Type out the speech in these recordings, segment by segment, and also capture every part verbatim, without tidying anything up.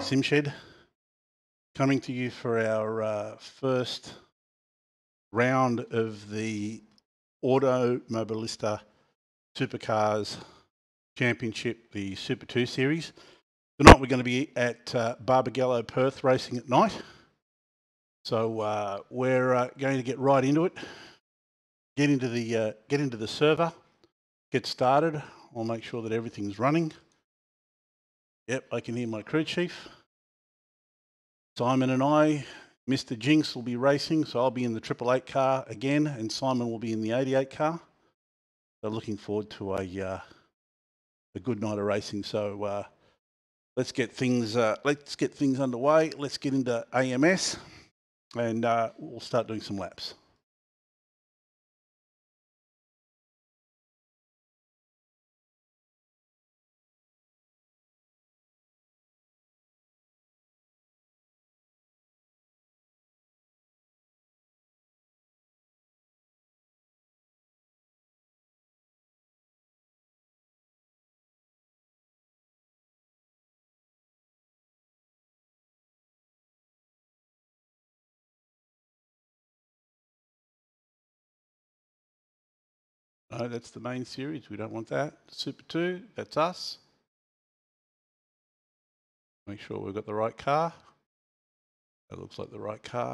Sim Shed, coming to you for our uh, first round of the Automobilista Supercars Championship, the Super two Series. Tonight we're going to be at uh, Barbagallo, Perth, racing at night. So uh, we're uh, going to get right into it. Get into the uh, get into the server. Get started. I'll make sure that everything's running. Yep, I can hear my crew chief. Simon and I, Mister Jinx will be racing, so I'll be in the triple eight car again, and Simon will be in the eighty-eight car. So looking forward to a uh, a good night of racing. So uh, let's get things uh, let's get things underway. Let's get into A M S, and uh, we'll start doing some laps. No, that's the main series. We don't want that. Super two, that's us. Make sure we've got the right car. That looks like the right car.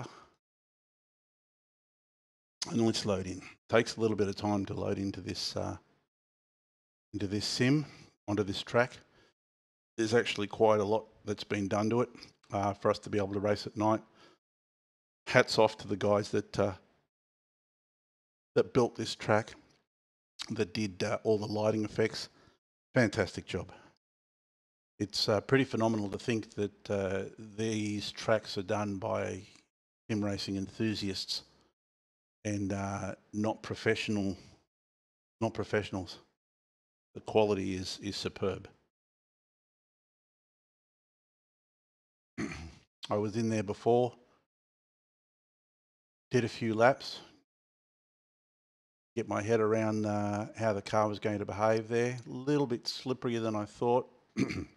And let's load in. Takes a little bit of time to load into this uh, into this sim, onto this track. There's actually quite a lot that's been done to it uh, for us to be able to race at night. Hats off to the guys that uh, that built this track, that did uh, all the lighting effects. Fantastic job. It's uh, pretty phenomenal to think that uh, these tracks are done by sim racing enthusiasts and uh, not professional, not professionals. The quality is is superb. I was in there before, did a few laps, get my head around uh, how the car was going to behave there. A little bit slipperier than I thought, but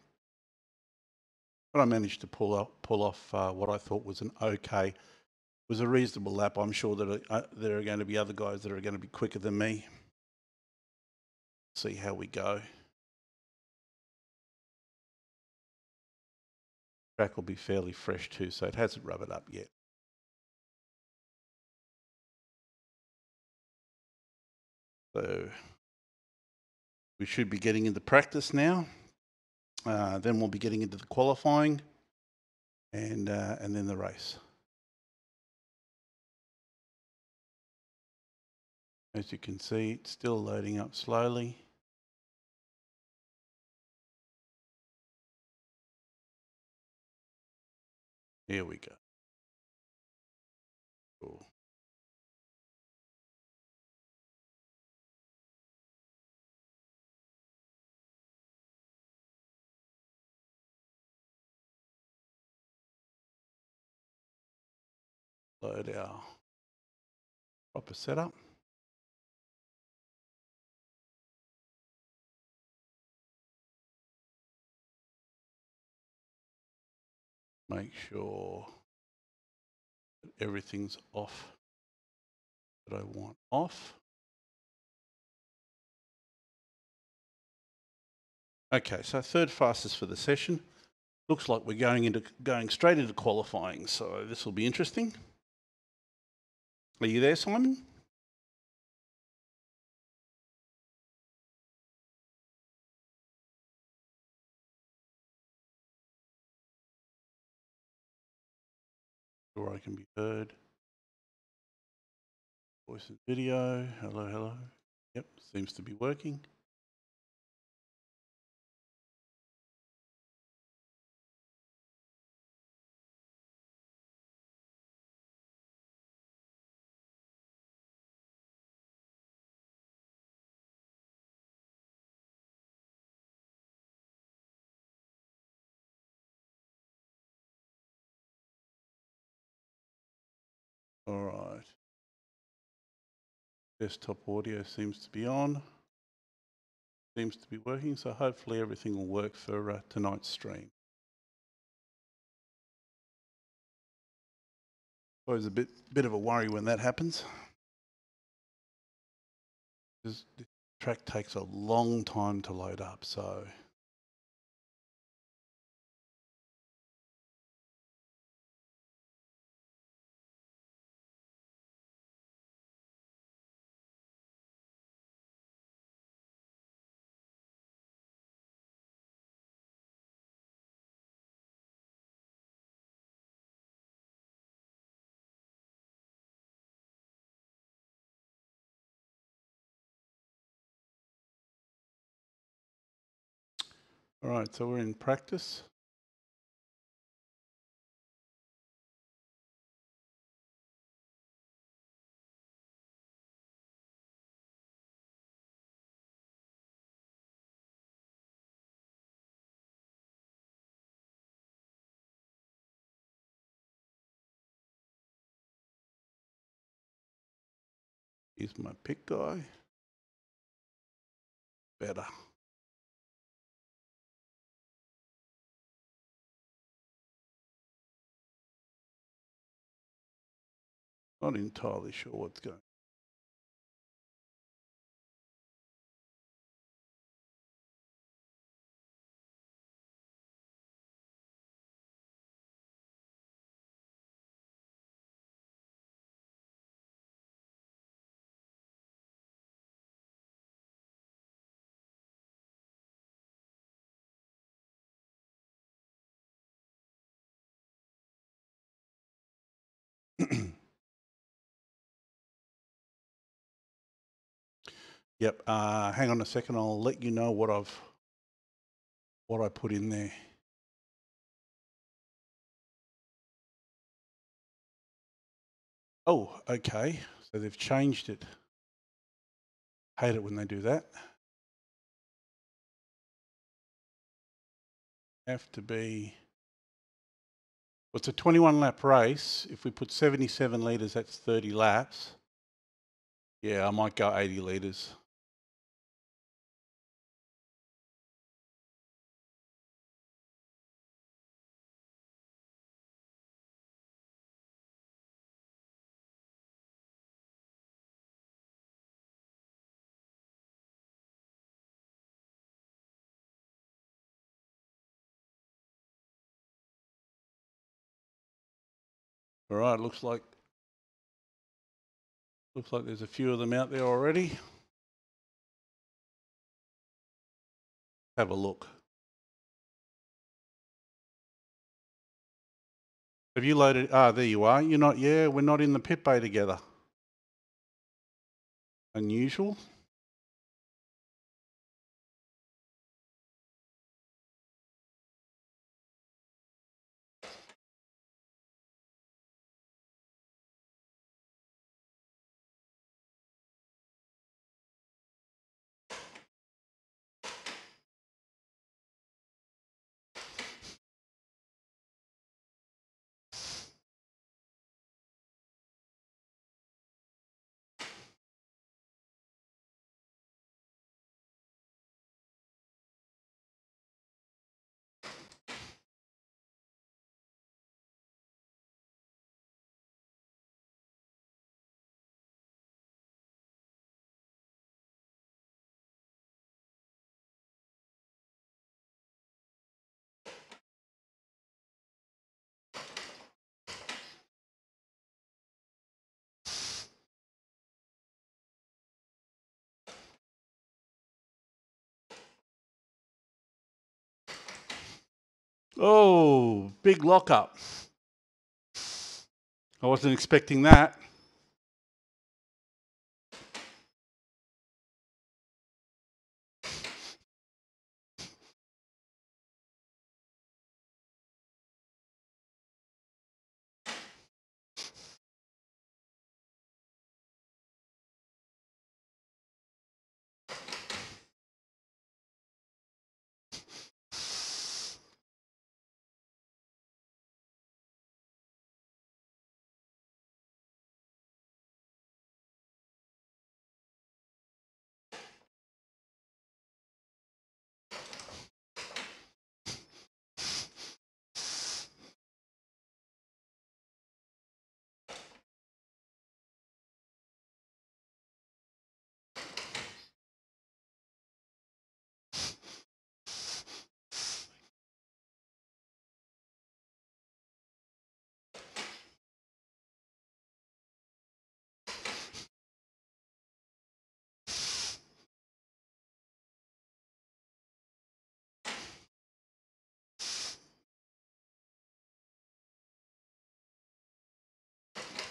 I managed to pull off, pull off uh, what I thought was an okay, it was a reasonable lap. I'm sure that uh, there are going to be other guys that are going to be quicker than me. See how we go. Track will be fairly fresh too, so it hasn't rubbered up yet. So we should be getting into practice now. Uh, then we'll be getting into the qualifying, and uh, and then the race. As you can see, it's still loading up slowly. Here we go. Cool. Load our proper setup. Make sure that everything's off that I want off. Okay, so third fastest for the session. Looks like we're going into going straight into qualifying, so this will be interesting. Are you there, Simon? Sure, I can be heard. Voice and video. Hello, hello. Yep, seems to be working. All right. Desktop audio seems to be on. Seems to be working, so hopefully everything will work for uh, tonight's stream. Always a bit bit of a worry when that happens. Because the track takes a long time to load up, so all right, so we're in practice. Here's my pick guy. Better. Not entirely sure what's going on. Yep. Uh, hang on a second. I'll let you know what I've what I put in there. Oh, okay. So they've changed it. Hate it when they do that. Have to be. Well, it's a twenty-one lap race. If we put seventy-seven litres, that's thirty laps. Yeah, I might go eighty litres. All right, looks like looks like there's a few of them out there already. Have a look. Have you loaded? Ah, there you are. You're not. Yeah, we're not in the pit bay together. Unusual. Oh, big lockup. I wasn't expecting that.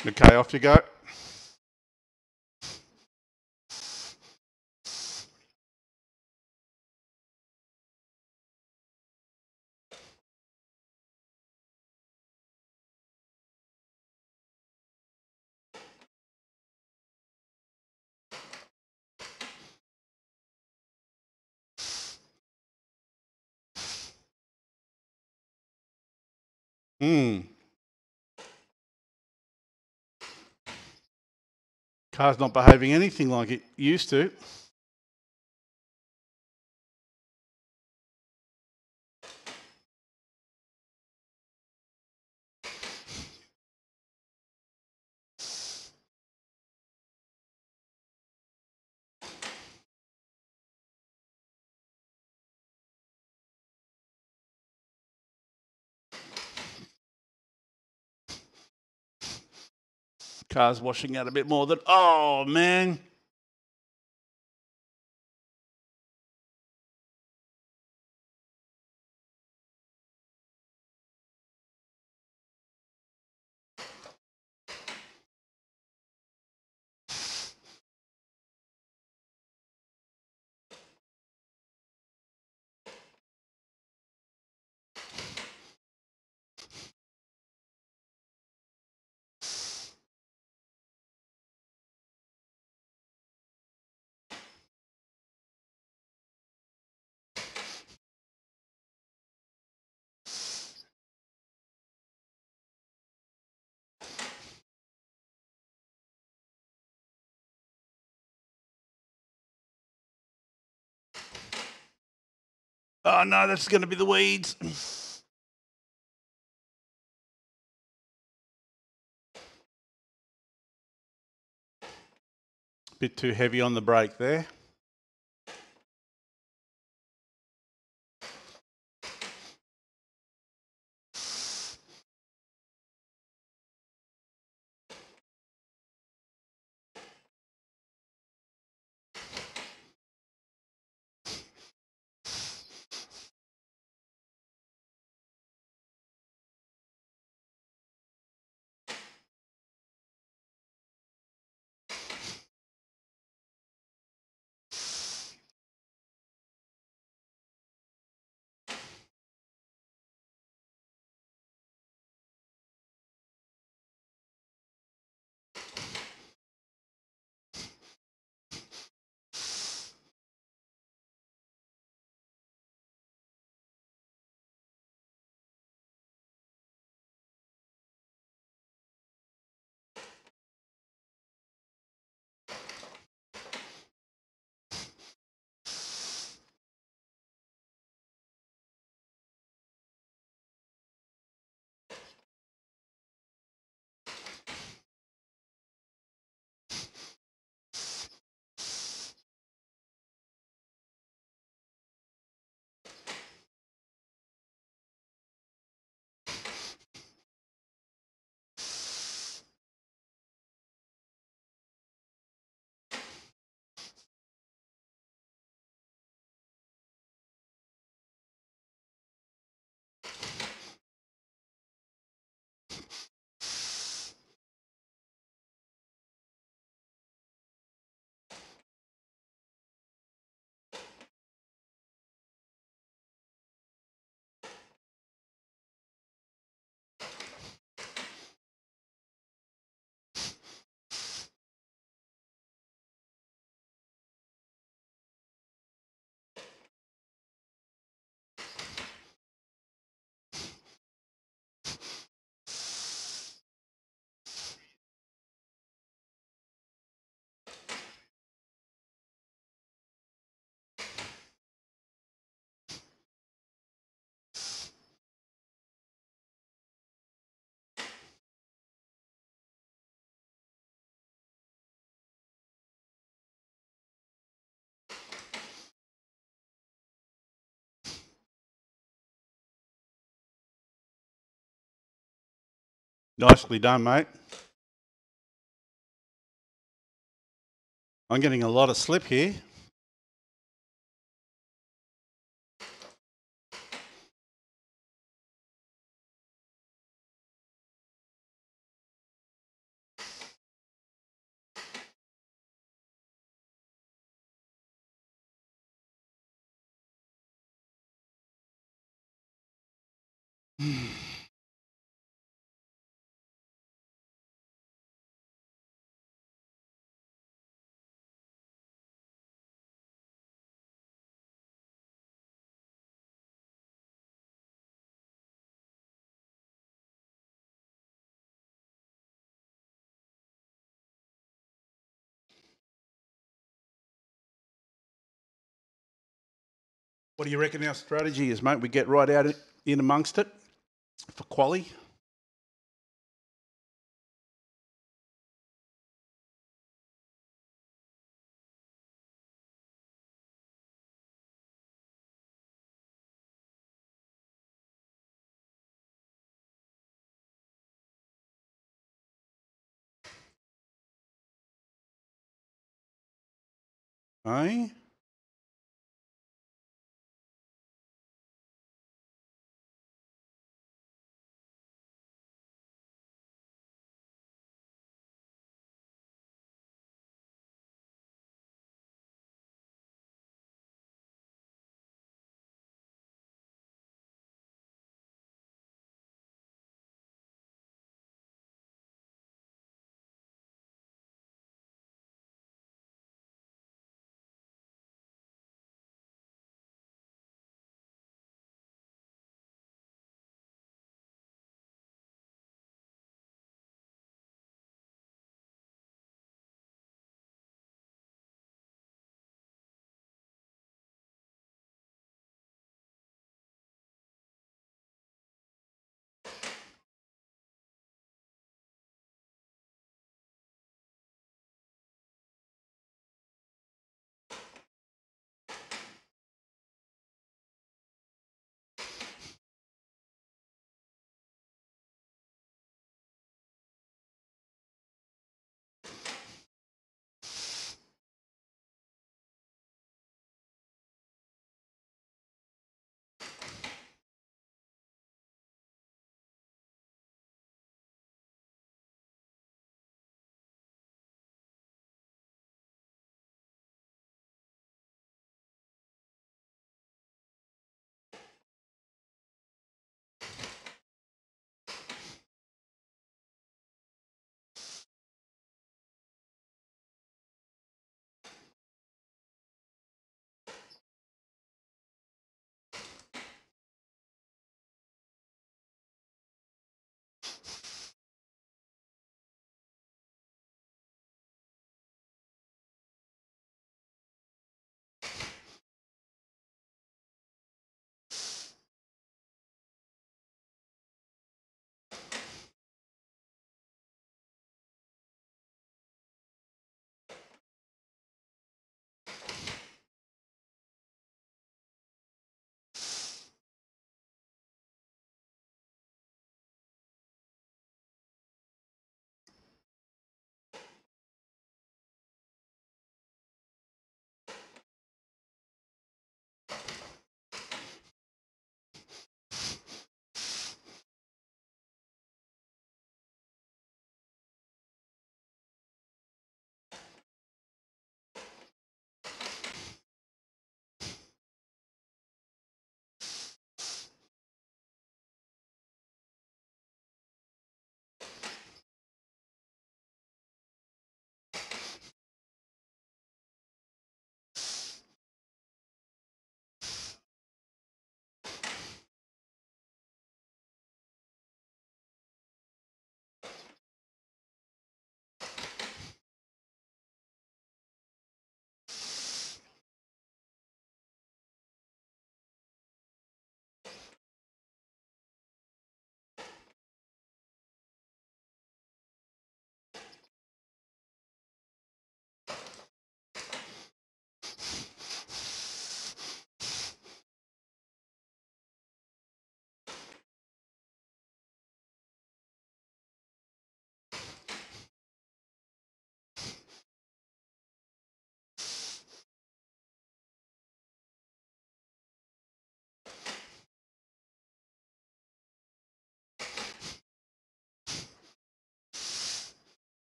Okay, off you go. Hmm. Car's not behaving anything like it used to. Car's washing out a bit more than, oh man. Oh no, that's going to be the weeds. Bit too heavy on the brake there. Nicely done, mate. I'm getting a lot of slip here. What do you reckon our strategy is, mate? We get right out in amongst it for quali. Eh?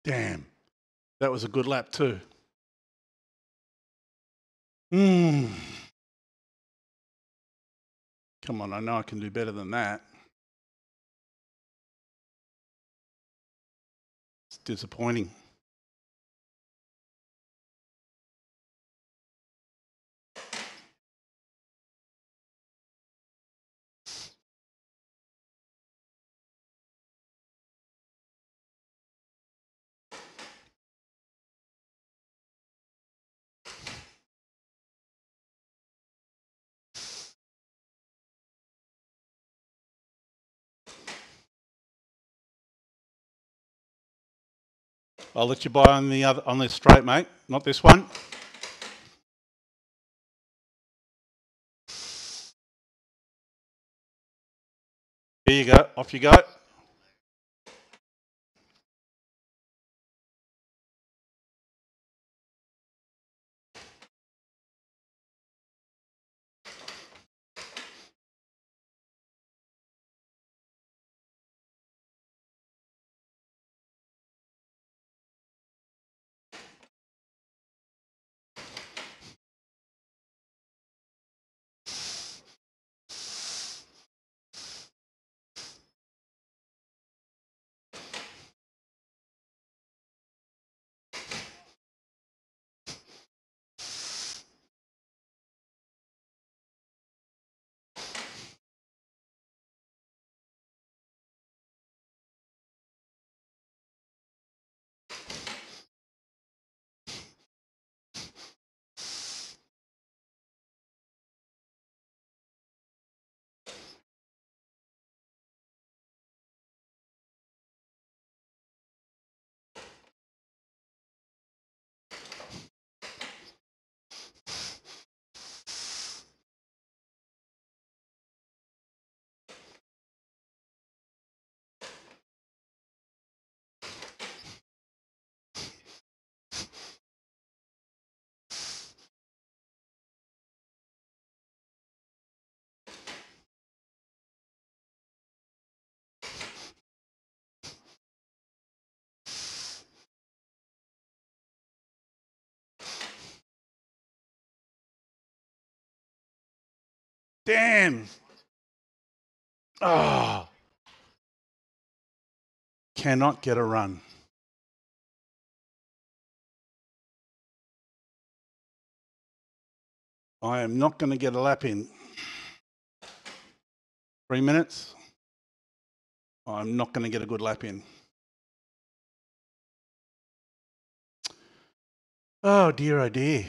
Damn, that was a good lap too. Hmm. Come on, I know I can do better than that. It's disappointing. I'll let you buy on the other on this straight, mate. Not this one. Here you go. Off you go. Damn. Oh. Cannot get a run. I am not going to get a lap in. Three minutes. I'm not going to get a good lap in. Oh dear, oh dear.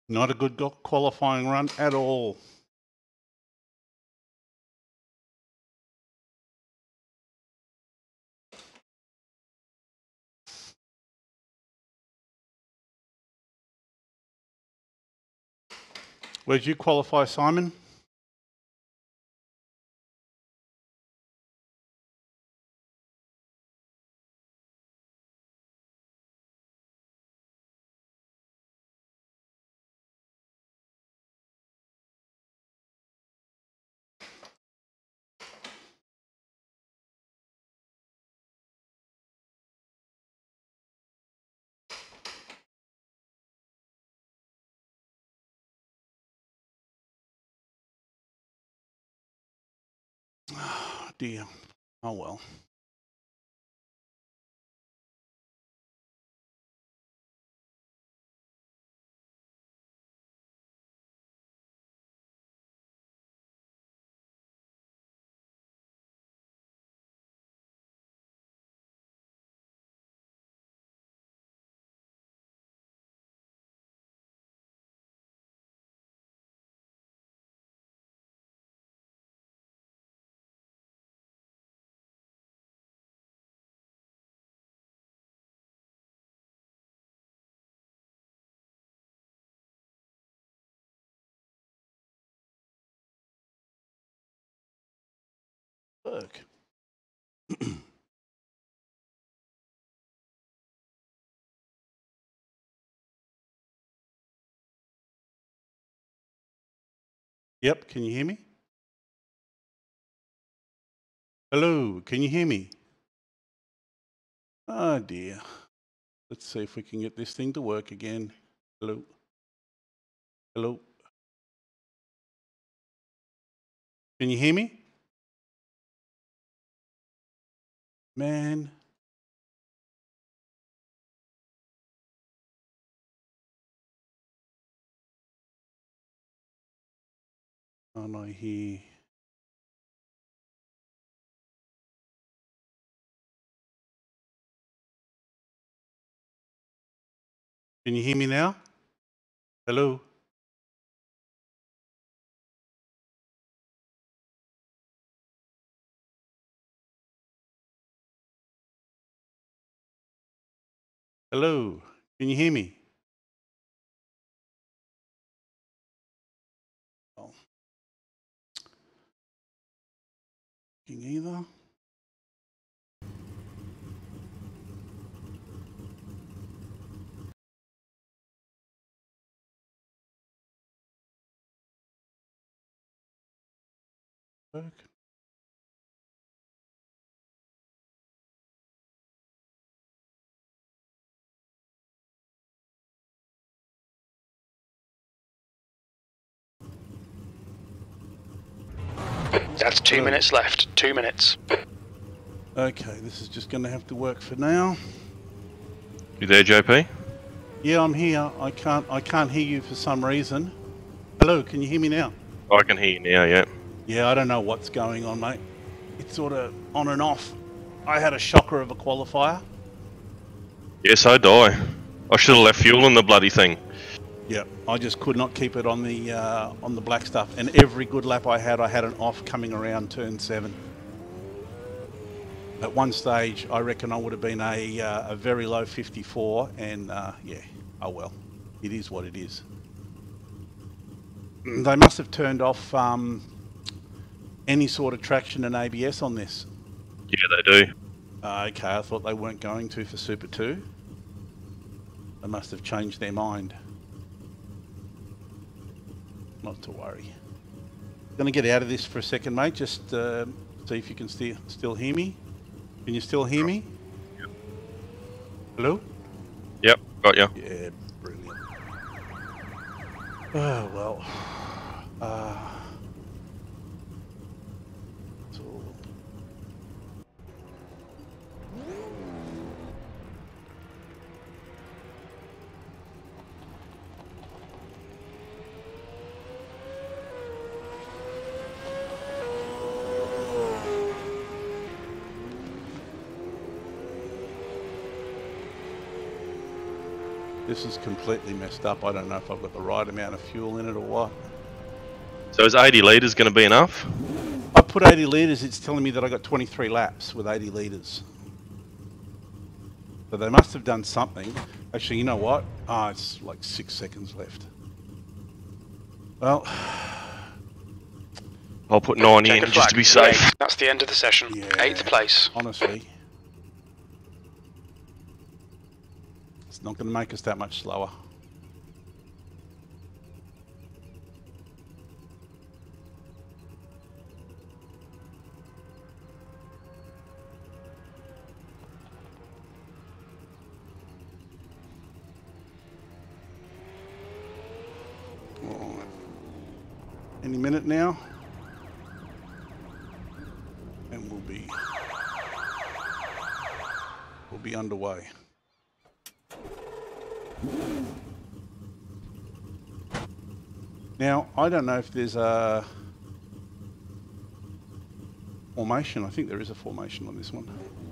Not a good qualifying run at all. Where did you qualify, Simon? Oh, dear. Oh, well. Look. Yep, can you hear me? Hello, can you hear me? Oh dear. Let's see if we can get this thing to work again. Hello. Hello. Can you hear me? Man. Can't I hear? Can you hear me now? Hello? Hello? Can you hear me? Oh. Can you either? Work? That's two Hello? minutes left. Two minutes. Okay, this is just going to have to work for now. You there, J P? Yeah, I'm here. I can't. I can't hear you for some reason. Hello, can you hear me now? I can hear you now, yeah. Yeah, I don't know what's going on, mate. It's sort of on and off. I had a shocker of a qualifier. Yeah, so do I. I should have left fuel in the bloody thing. Yeah, I just could not keep it on the uh, on the black stuff. And every good lap I had, I had an off coming around turn seven. At one stage, I reckon I would have been a uh, a very low fifty-four, and uh, yeah, oh well, it is what it is. They must have turned off um, any sort of traction and A B S on this. Yeah, they do. Uh, okay, I thought they weren't going to for Super two. They must have changed their mind. Not to worry. Going to get out of this for a second, mate. Just uh, see if you can still still hear me. Can you still hear me? Yep. Hello? Yep, got you. Yeah, brilliant. Oh, well. Uh, so This is completely messed up. I don't know if I've got the right amount of fuel in it or what. So is eighty litres going to be enough? I put eighty litres, it's telling me that I got twenty-three laps with eighty litres. So they must have done something. Actually, you know what? Ah, oh, it's like six seconds left. Well, I'll put ninety Check in a just to be flag. safe. That's the end of the session. yeah, Eighth place. honestly, it's not going to make us that much slower. Any minute now, and we'll be we'll be underway. Now, I don't know if there's a formation. I think there is a formation on this one.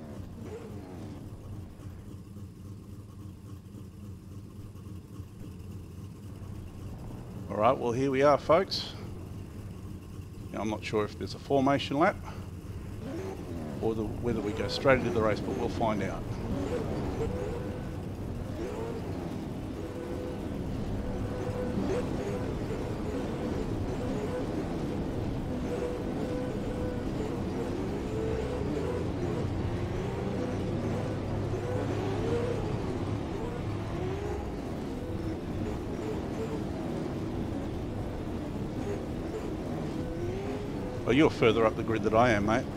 All right, well, here we are, folks. Now, I'm not sure if there's a formation lap or the, whether we go straight into the race, but we'll find out. Oh, you're further up the grid than I am, mate.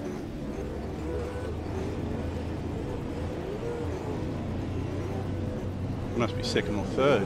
You must be second or third.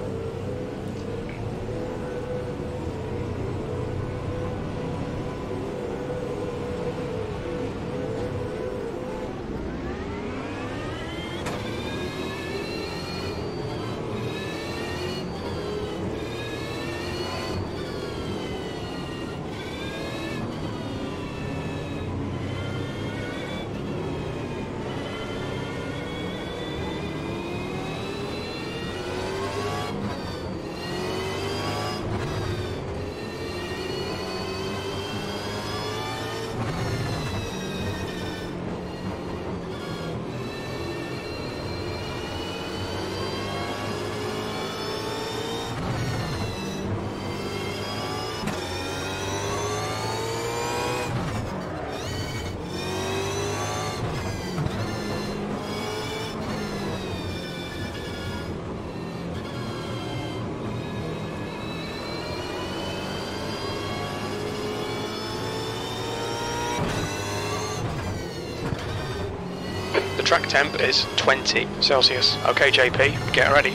The track temp is twenty Celsius. Okay, J P, get ready.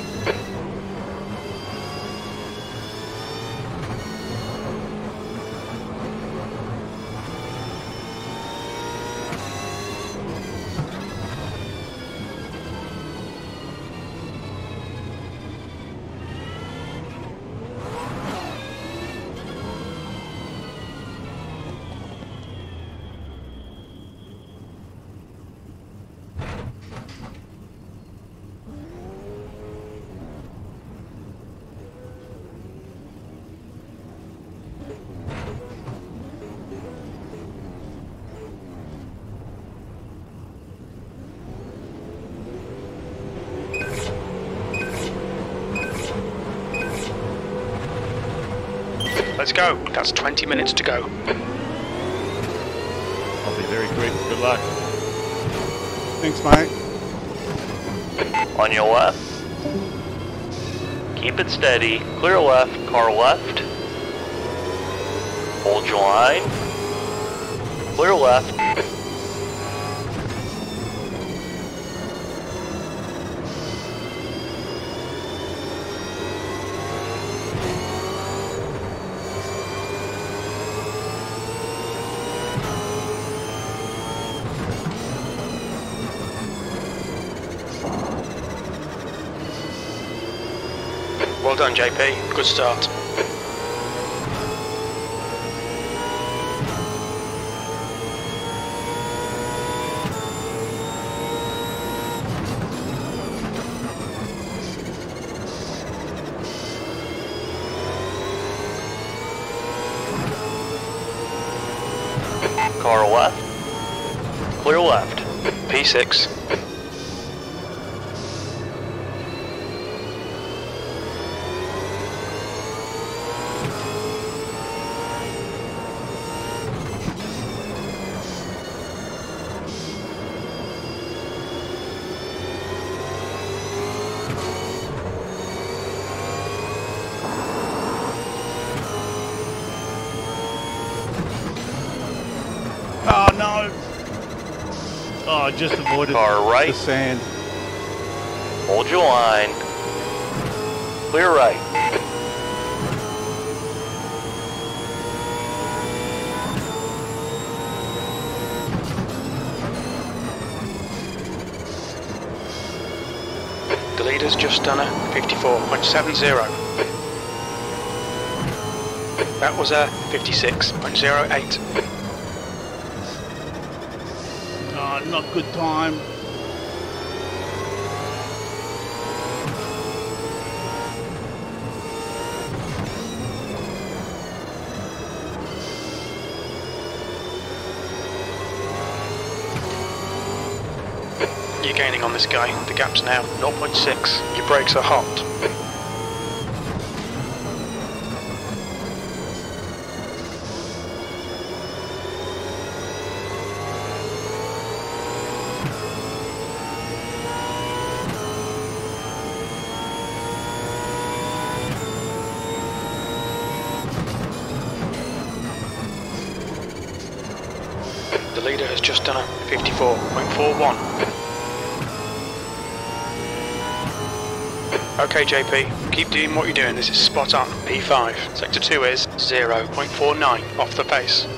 Let's go. That's twenty minutes to go. I'll be very quick. Good luck. Thanks, mate. On your left. Keep it steady. Clear left. Car left. Hold your line. Clear left. Well done, J P. Good start. car left. Clear left. P six. Oh no! Oh, I just avoided Car right. the sand. Hold your line. Clear right. The leader's just done a fifty-four point seven zero. That was a fifty-six point zero eight. Oh, not good time. You're gaining on this guy. The gap's now zero point six. Your brakes are hot. The leader has just done a fifty-four point four one. Okay J P, keep doing what you're doing, this is spot on. P five, sector two is zero point four nine off the pace.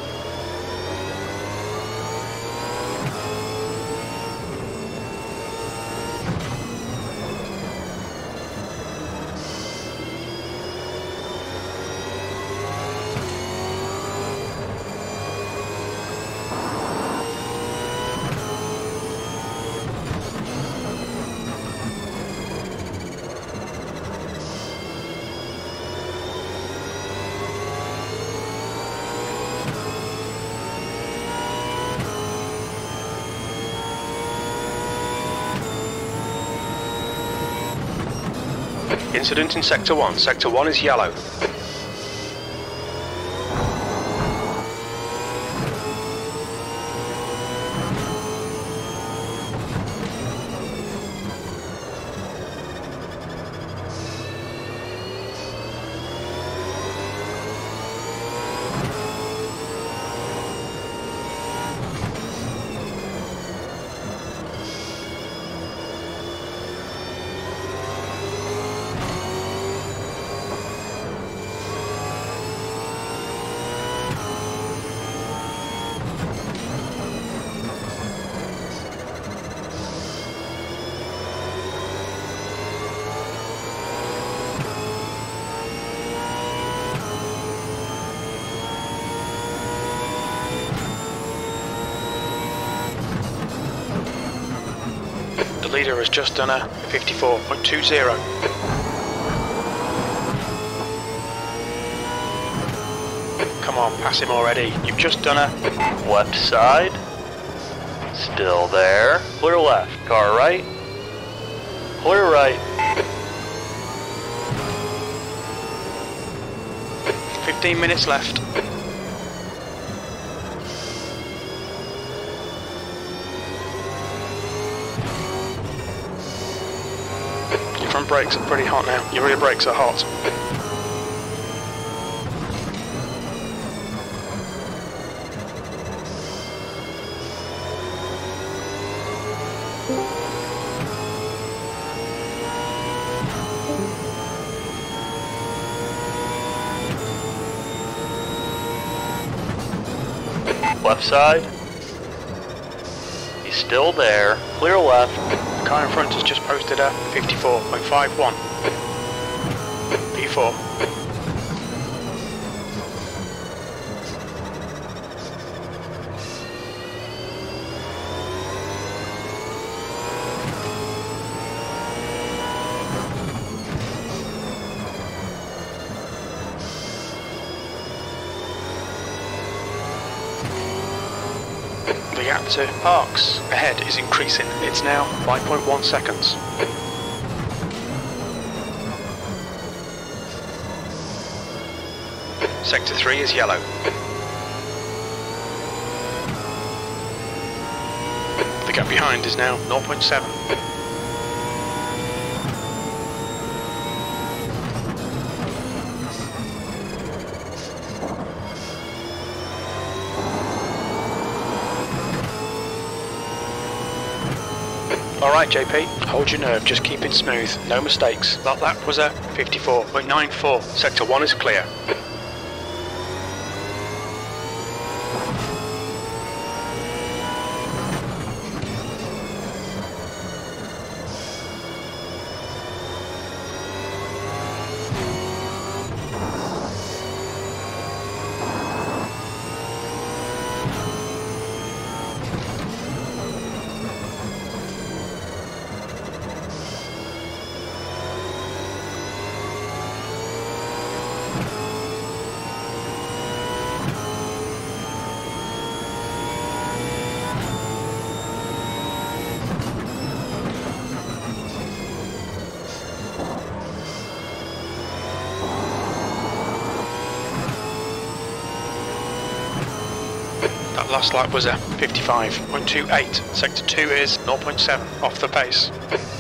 Incident in sector one, sector one is yellow. The leader has just done a fifty-four point two zero. Come on, pass him already. You've just done a... Left side. Still there. Clear left. Car right. Clear right. fifteen minutes left. Your front brakes are pretty hot now. Your rear brakes are hot. Left side. He's still there. Clear left. The car in front has just posted a fifty-four point five one. P four. The gap to Parks ahead is increasing. It's now five point one seconds. Sector three is yellow. The gap behind is now zero point seven. Alright J P, hold your nerve, just keep it smooth, no mistakes. That lap was a fifty-four point nine four. Sector one is clear. That last lap was a fifty-five point two eight. Sector two is zero point seven off the pace.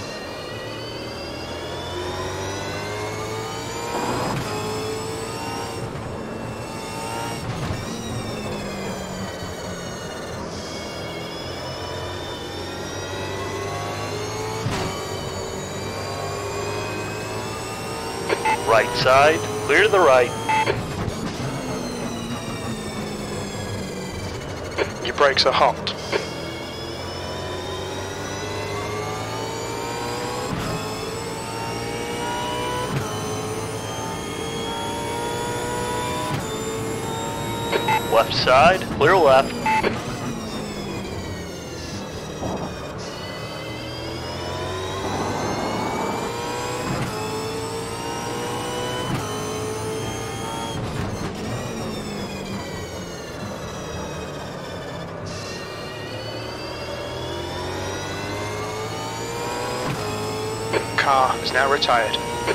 Right side, clear to the right. Your brakes are hot. Left side, clear left. Car is now retired.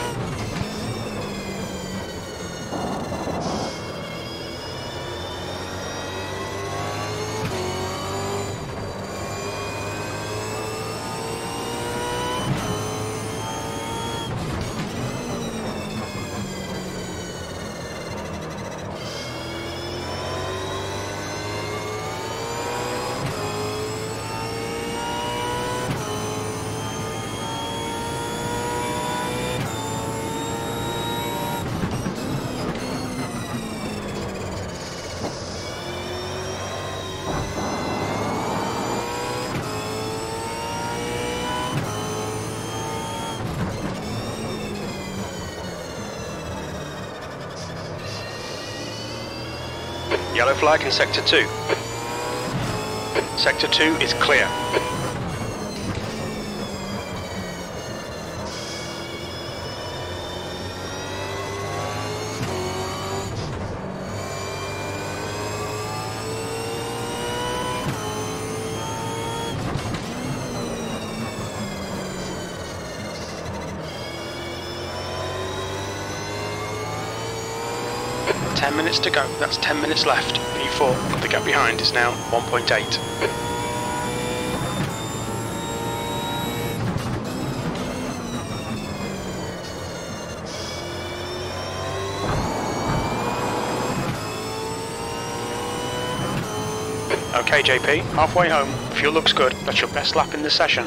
Yellow flag in Sector two. Sector two is clear. ten minutes to go, that's ten minutes left. P four, the gap behind is now one point eight. Okay J P, halfway home, fuel looks good, that's your best lap in the session.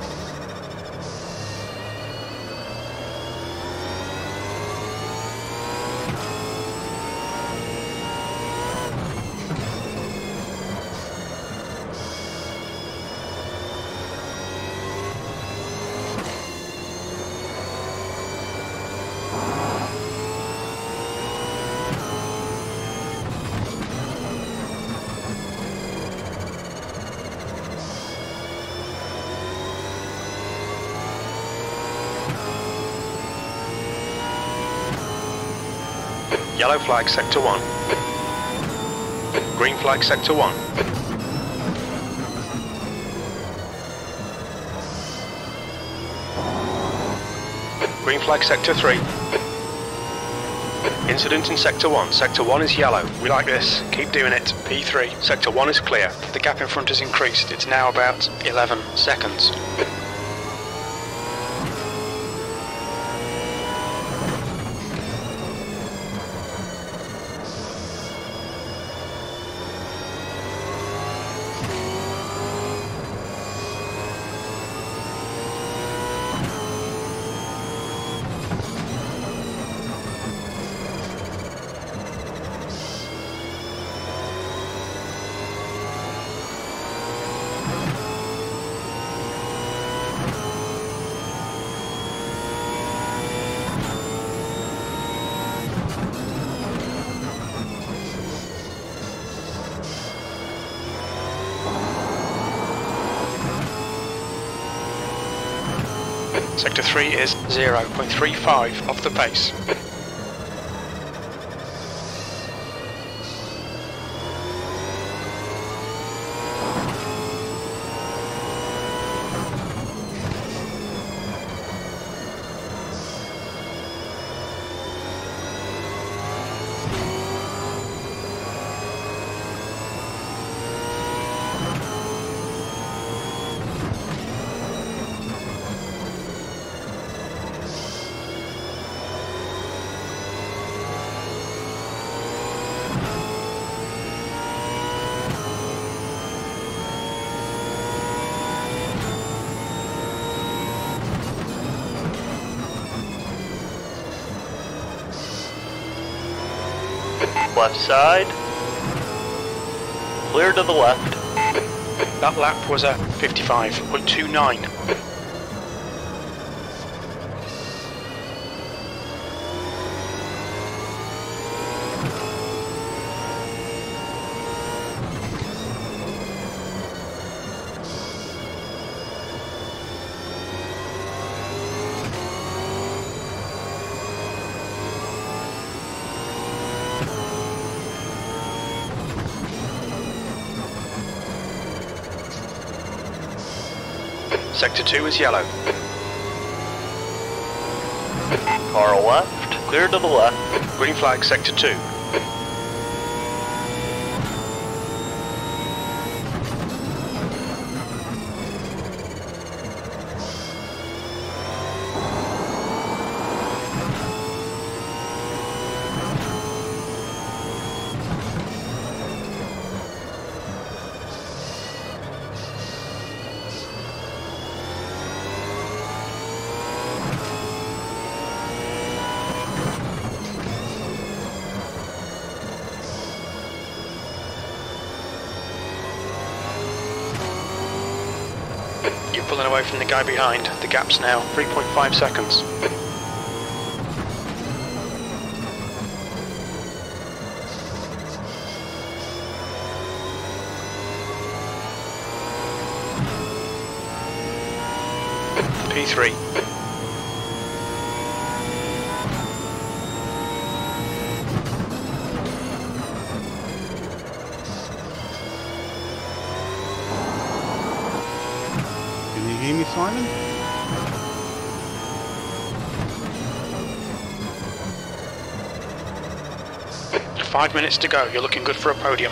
Yellow flag Sector one. Green flag Sector one. Green flag sector three. Incident in sector one. Sector one is yellow. We like this. Keep doing it. P three. Sector one is clear. The gap in front has increased. It's now about eleven seconds. Sector three is zero point three five off the pace. Left side. Clear to the left. That lap was a fifty-five point two nine. Sector two is yellow. Car left. Clear to the left. Green flag sector two. You're pulling away from the guy behind. The gap's now three point five seconds. P three. Can you hear me, Simon? Five minutes to go. You're looking good for a podium.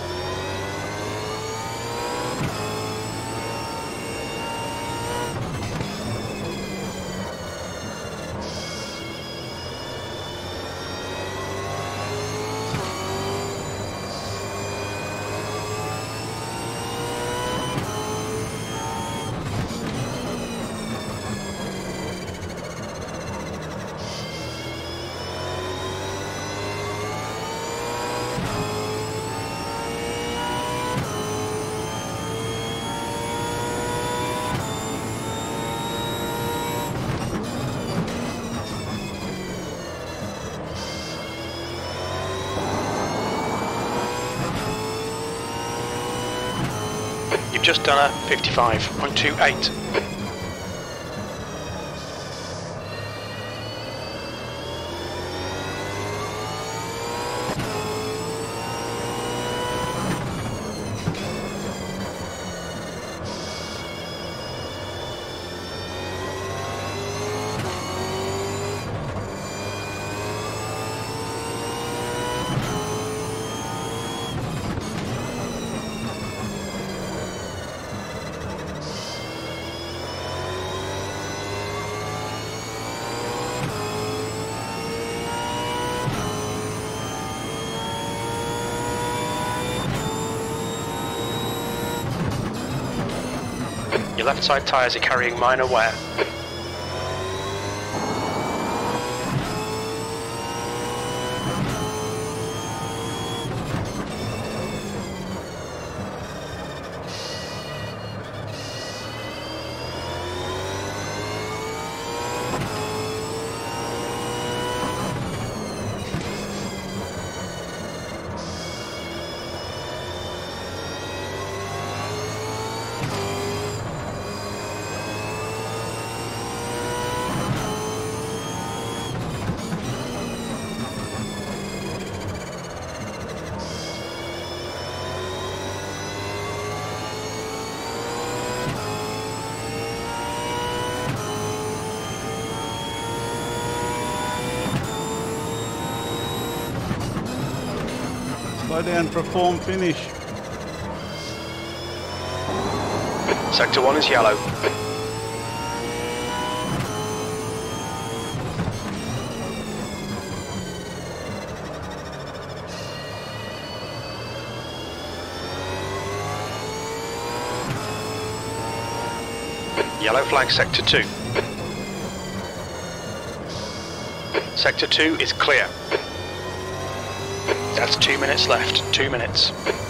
You've just done a fifty-five point two eight. Your left side tyres are carrying minor wear. Slow down for a form finish. Sector one is yellow. Yellow flag sector two. Sector two is clear. That's two minutes left. Two minutes.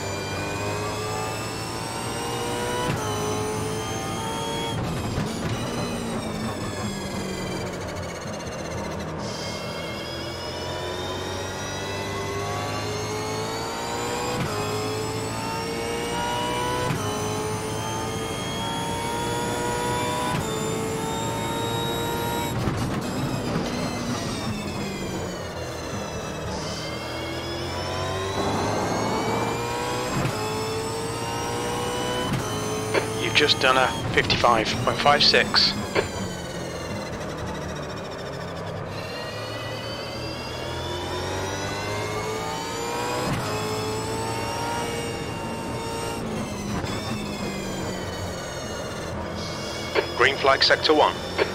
Just done a fifty-five point five six. Green flag sector one.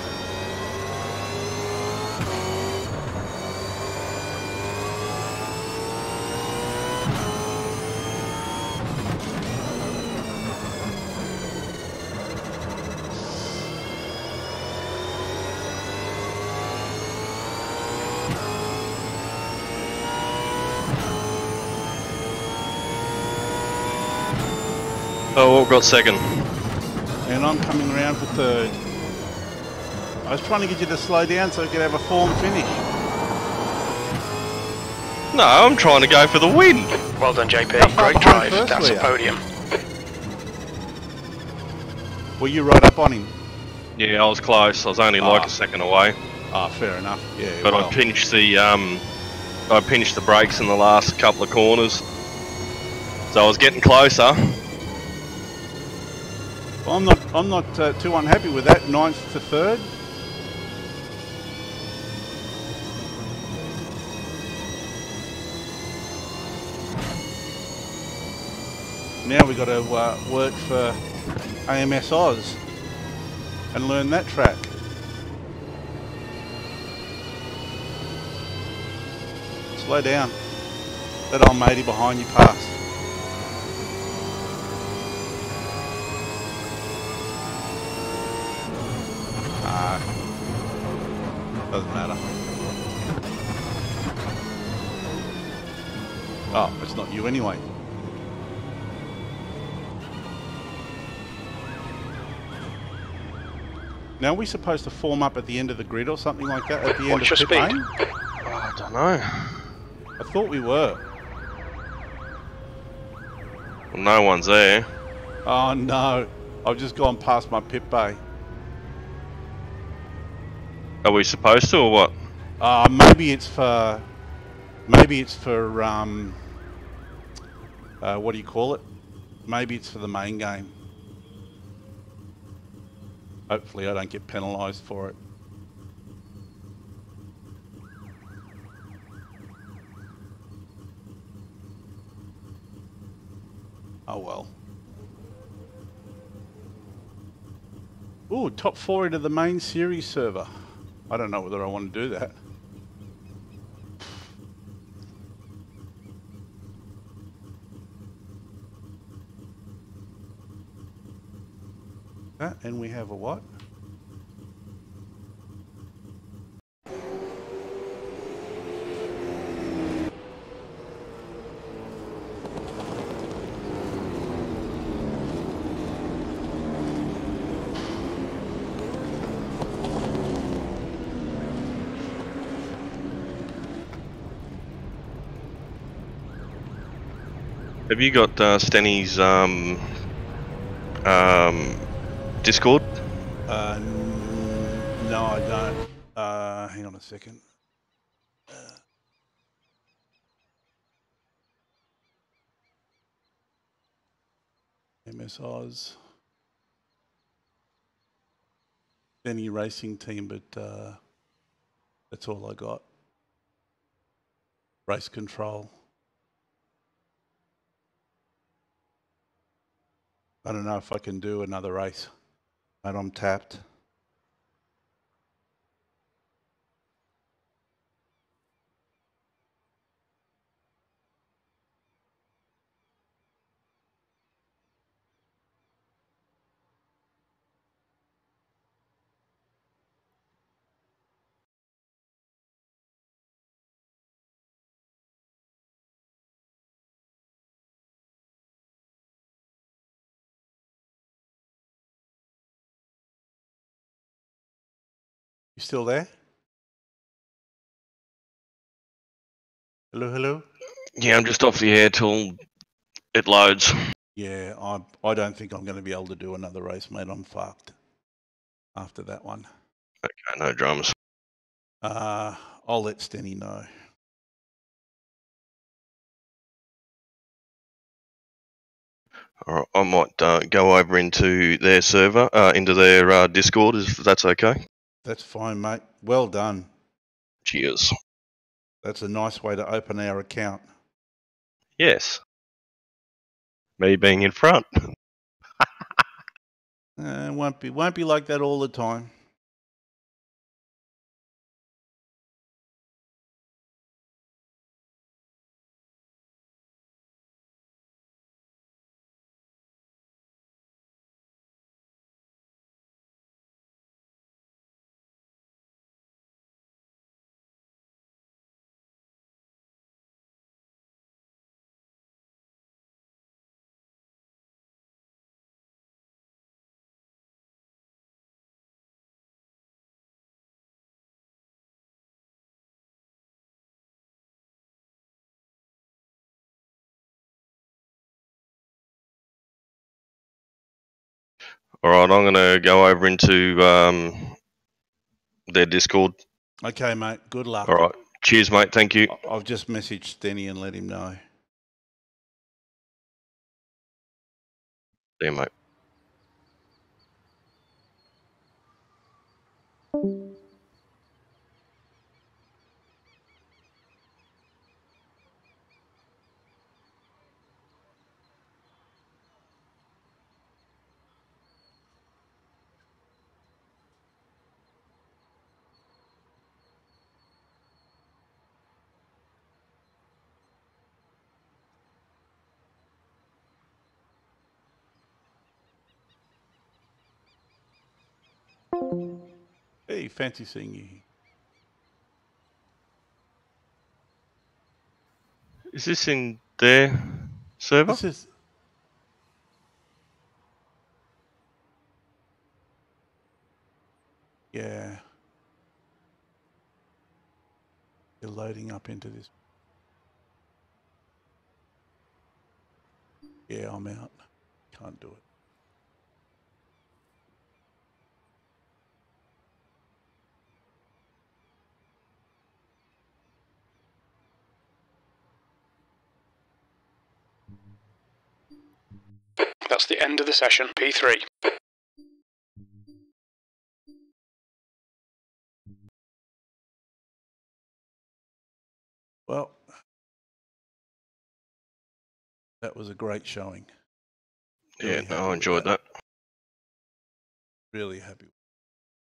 Oh, we've got second. And I'm coming around for third. I was trying to get you to slow down so we could have a form finish. No, I'm trying to go for the win. Well done, J P. How far Great behind drive. first That's were a you? podium. Were you right up on him? Yeah, I was close. I was only like Ah. a second away. Ah, fair enough. Yeah, But well, I pinched the um, I pinched the brakes in the last couple of corners, so I was getting closer. well, I'm not. I'm not uh, too unhappy with that. Ninth to third. Now we've got to uh, work for A M S Oz and learn that track. Slow down. That old matey behind you pass. Ah, doesn't matter. Oh, it's not you anyway. Now, are we supposed to form up at the end of the grid or something like that at the end What's of your pit speed? lane? I don't know. I thought we were. Well, no one's there. Oh no, I've just gone past my pit bay. Are we supposed to or what? Uh, maybe it's for, maybe it's for, um, uh, what do you call it? Maybe it's for the main game. Hopefully I don't get penalised for it. Oh well. Ooh, top four into the main series server. I don't know whether I want to do that. That, and we have a what? Have you got uh, Stenny's um, um, Discord? Uh, n- no, I don't. Uh, hang on a second. Uh, M S Oz. Any racing team, but uh, that's all I got. Race control. I don't know if I can do another race, but I'm tapped. You still there? Hello, hello? Yeah, I'm just off the air till it loads. Yeah, I I don't think I'm going to be able to do another race, mate. I'm fucked after that one. Okay, no dramas. Uh, I'll let Stenny know. All right, I might uh, go over into their server, uh, into their uh, Discord, if that's okay. That's fine, mate. Well done. Cheers. That's a nice way to open our account. Yes. Me being in front. Uh, won't be won't be like that all the time. All right, I'm going to go over into um, their Discord. Okay, mate. Good luck. All right. Cheers, mate. Thank you. I- I've just messaged Stenny and let him know. There, mate. Hey, fancy seeing you. Is this in their server? This is. Yeah. You're loading up into this. Yeah, I'm out. Can't do it. That's the end of the session, P three. Well, that was a great showing. Really Yeah, no, happy I with enjoyed that. that. Really happy.